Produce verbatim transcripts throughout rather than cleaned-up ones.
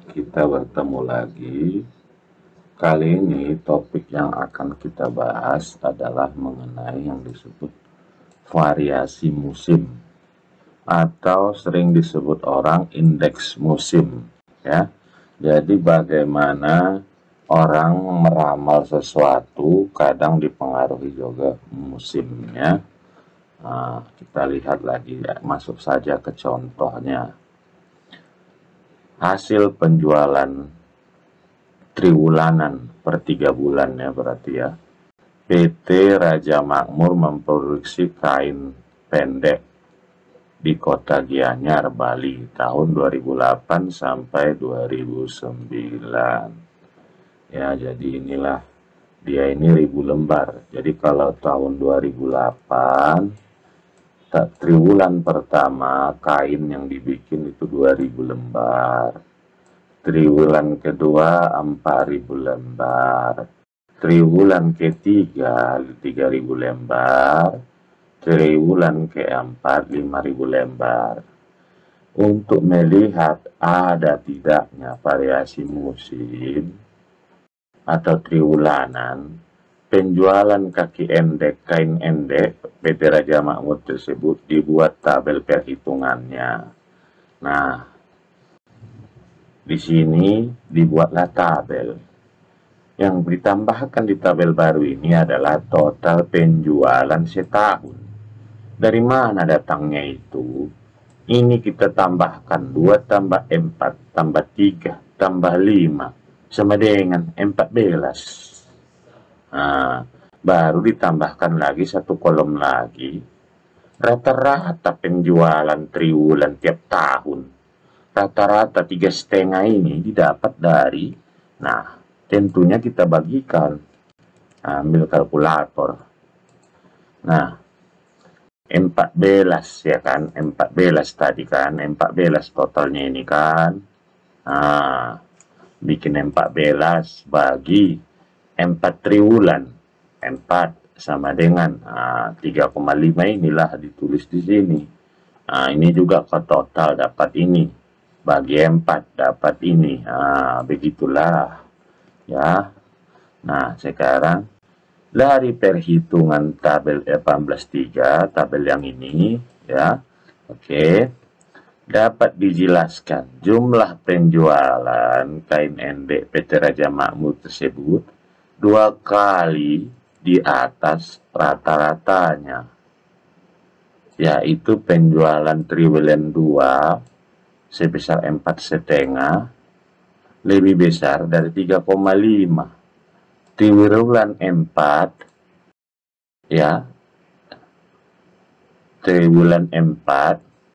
kita bertemu lagi. Kali ini topik yang akan kita bahas adalah mengenai yang disebut variasi musim atau sering disebut orang indeks musim, ya. Jadi bagaimana orang meramal sesuatu kadang dipengaruhi juga musimnya. Nah, kita lihat lagi ya, masuk saja ke contohnya. Hasil penjualan triwulanan per tiga bulan ya berarti ya. P T Raja Makmur memproduksi kain pendek di Kota Gianyar, Bali tahun dua ribu delapan sampai dua ribu sembilan. Ya, jadi inilah dia ini ribu lembar. Jadi kalau tahun dua ribu delapan triwulan pertama kain yang dibikin itu dua ribu lembar. Triwulan kedua empat ribu lembar. Triwulan ketiga tiga ribu lembar. Triwulan keempat lima ribu lembar. Untuk melihat ada tidaknya variasi musim atau triwulanan, penjualan kaki endek, kain endek P T Raja Makmur tersebut dibuat tabel perhitungannya. Nah, di sini dibuatlah tabel. Yang ditambahkan di tabel baru ini adalah total penjualan setahun. Dari mana datangnya itu? Ini kita tambahkan dua tambah empat tambah tiga tambah lima sama dengan empat belas. Nah, baru ditambahkan lagi satu kolom lagi. Rata-rata penjualan triwulan tiap tahun. Rata-rata tiga setengah ini didapat dari, nah tentunya kita bagikan, ambil kalkulator. Nah, empat belas ya kan, empat belas tadi kan, empat belas totalnya ini kan. Nah, bikin empat belas bagi empat triwulan, empat sama dengan nah, tiga koma lima inilah ditulis di sini. Nah, ini juga ke total dapat ini. Bagi empat dapat ini. Nah, begitulah. Ya. Nah, sekarang dari perhitungan tabel delapan belas tiga, tabel yang ini, ya. Oke. Dapat dijelaskan jumlah penjualan kain endek P T Raja Makmur tersebut dua kali di atas rata-ratanya, yaitu penjualan triwulan dua sebesar empat setengah lebih besar dari tiga koma lima. Triwulan empat ya, triwulan empat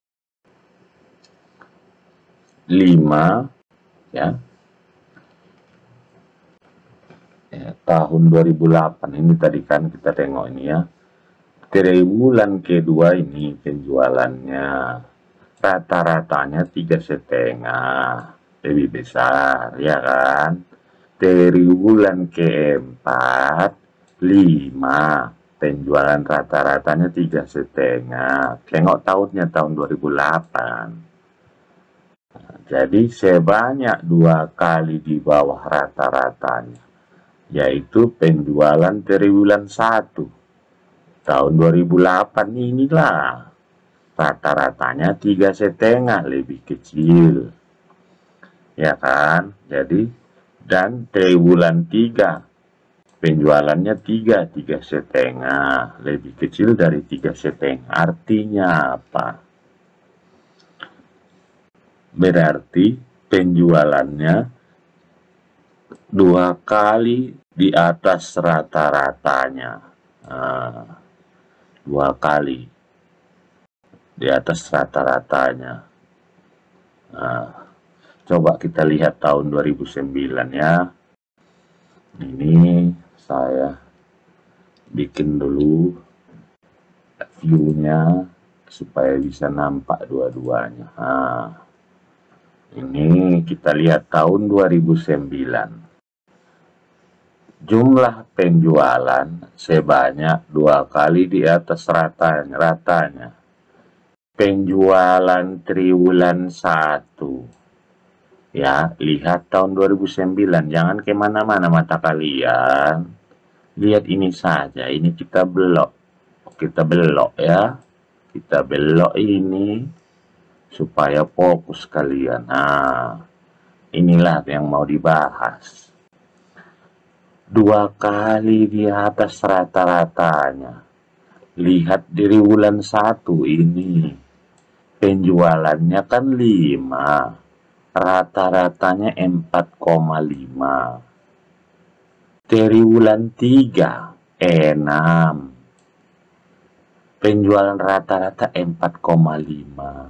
lima ya, ya tahun dua ribu delapan ini tadi kan kita tengok ini ya. Triwulan kedua ini penjualannya rata-ratanya tiga setengah lebih besar ya kan. Triwulan keempat lima penjualan rata-ratanya tiga setengah. Tengok tahunnya tahun dua ribu delapan. Nah, jadi sebanyak dua kali di bawah rata-ratanya, yaitu penjualan triwulan satu tahun dua ribu delapan inilah rata-ratanya tiga setengah lebih kecil, ya kan? Jadi dan triwulan tiga penjualannya tiga tiga setengah lebih kecil dari tiga setengah. Artinya apa? Berarti penjualannya dua kali di atas rata-ratanya. Nah, dua kali di atas rata-ratanya. Nah, coba kita lihat tahun dua ribu sembilan ya. Ini saya bikin dulu view-nya supaya bisa nampak dua-duanya. Nah, ini kita lihat tahun dua ribu sembilan. Jumlah penjualan sebanyak dua kali di atas ratanya. ratanya. Penjualan triwulan satu Ya, lihat tahun dua ribu sembilan, jangan kemana-mana mata kalian. Lihat ini saja, ini kita belok. Kita belok ya. Kita belok ini supaya fokus kalian. Nah, inilah yang mau dibahas. Dua kali di atas rata-ratanya. Lihat dari bulan satu ini. Penjualannya kan lima. Rata-ratanya empat koma lima. Dari bulan tiga, enam. Penjualan rata-rata empat koma lima.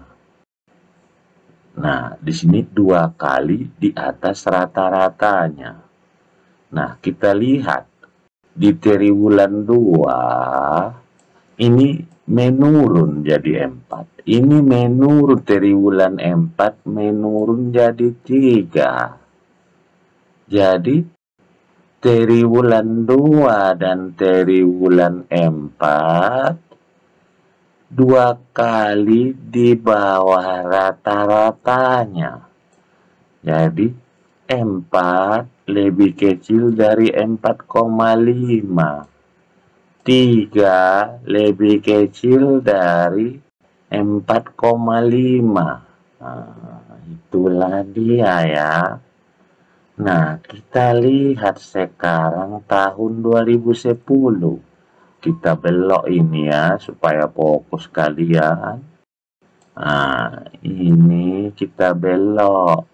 Nah, di sini dua kali di atas rata-ratanya. Nah, kita lihat di triwulan dua ini menurun jadi empat. Ini menurun triwulan empat menurun jadi tiga. Jadi triwulan dua dan triwulan empat dua kali di bawah rata-ratanya. Jadi empat lebih kecil dari empat koma lima. tiga lebih kecil dari empat koma lima. Nah, itulah dia ya. Nah, kita lihat sekarang tahun dua ribu sepuluh. Kita belok ini ya, supaya fokus kalian. Nah, ini kita belok.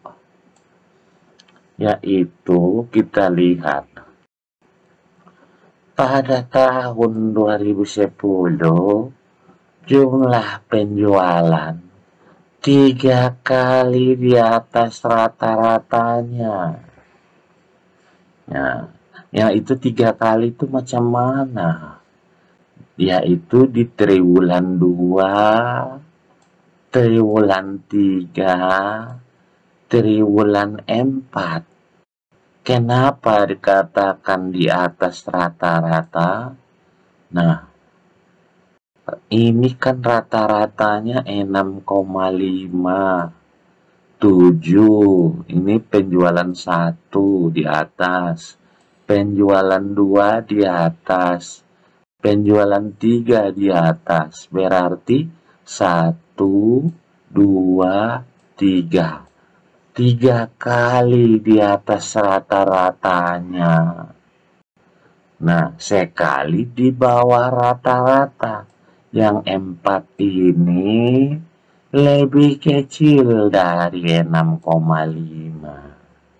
Yaitu kita lihat. Pada tahun dua ribu sepuluh, jumlah penjualan tiga kali di atas rata-ratanya. Nah, ya itu tiga kali itu macam mana? Yaitu di triwulan dua, triwulan tiga, triwulan empat. Kenapa dikatakan di atas rata-rata? Nah, ini kan rata-ratanya enam koma lima. tujuh. Ini penjualan satu di atas. Penjualan dua di atas. Penjualan tiga di atas. Berarti satu, dua, tiga. Tiga kali di atas rata-ratanya. Nah, sekali di bawah rata-rata. Yang empat ini lebih kecil dari enam koma lima.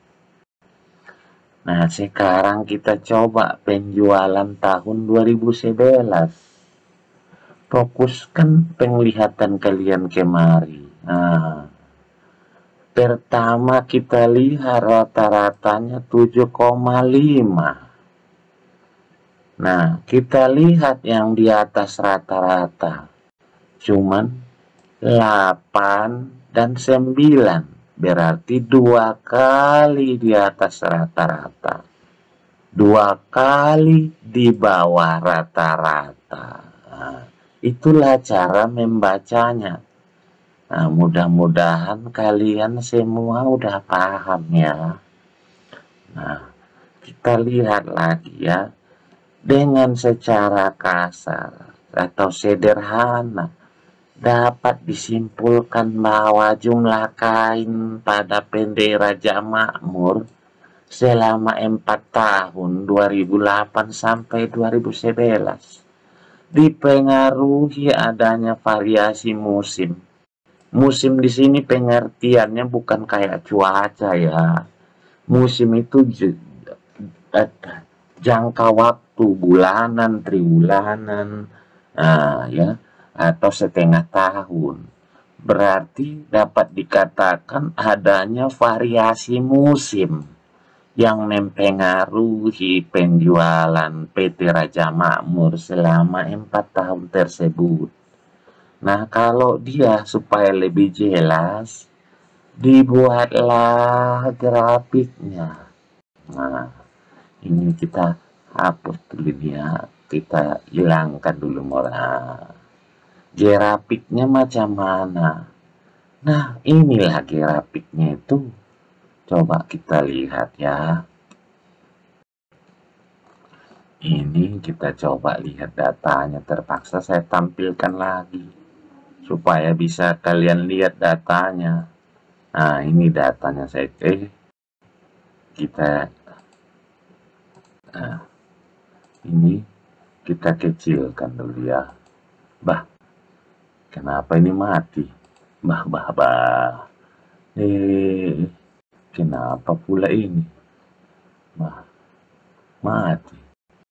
Nah, sekarang kita coba penjualan tahun dua ribu sebelas. Fokuskan penglihatan kalian kemari. Nah, pertama kita lihat rata-ratanya tujuh koma lima. Nah, kita lihat yang di atas rata-rata. Cuman delapan dan sembilan. Berarti dua kali di atas rata-rata. Dua kali di bawah rata-rata. Nah, itulah cara membacanya. Nah, mudah-mudahan kalian semua udah paham ya. Nah, kita lihat lagi ya. Dengan secara kasar atau sederhana, dapat disimpulkan bahwa jumlah kain pada pendek Raja Makmur selama empat tahun dua ribu delapan sampai dua ribu sebelas dipengaruhi adanya variasi musim. Musim di sini pengertiannya bukan kayak cuaca ya. Musim itu jangka waktu bulanan, triwulanan, nah, ya, atau setengah tahun. Berarti dapat dikatakan adanya variasi musim yang mempengaruhi penjualan P T Raja Makmur selama empat tahun tersebut. Nah, kalau dia supaya lebih jelas, dibuatlah grafiknya. Nah, ini kita hapus dulu ya, kita hilangkan dulu moral. Grafiknya macam mana? Nah, inilah grafiknya itu. Coba kita lihat ya. Ini kita coba lihat datanya, terpaksa saya tampilkan lagi supaya bisa kalian lihat datanya. Nah, ini datanya saya eh kita nah, ini kita kecilkan dulu ya. Bah, kenapa ini mati? Bah, bah, bah. Eh, kenapa pula ini? Bah, mati.